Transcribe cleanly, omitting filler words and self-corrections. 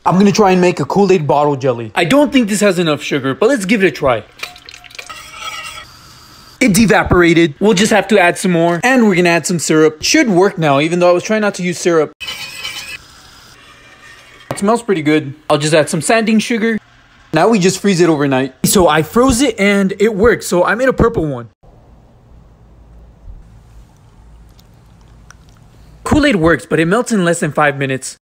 I'm gonna try and make a Kool Aid bottle jelly. I don't think this has enough sugar, but let's give it a try. It evaporated. We'll just have to add some more. And we're gonna add some syrup. Should work now, even though I was trying not to use syrup. It smells pretty good. I'll just add some sanding sugar. Now we just freeze it overnight. So I froze it and it worked. So I made a purple one. Kool Aid works, but it melts in less than 5 minutes.